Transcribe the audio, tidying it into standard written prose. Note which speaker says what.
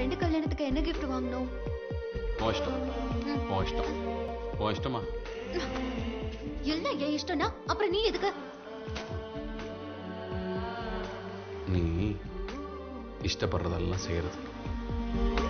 Speaker 1: Friend கல்யாணத்துக்கு என்ன gift வாங்கணும்?
Speaker 2: உன் இஷ்டம். உன் இஷ்டம். உன் இஷ்டமா?
Speaker 1: எல்லாம் என் இஷ்டம்னா அப்புறம் நீ எதுக்கு?
Speaker 2: நீ இஷ்டப்படுறதெல்லாம் செய்யறது.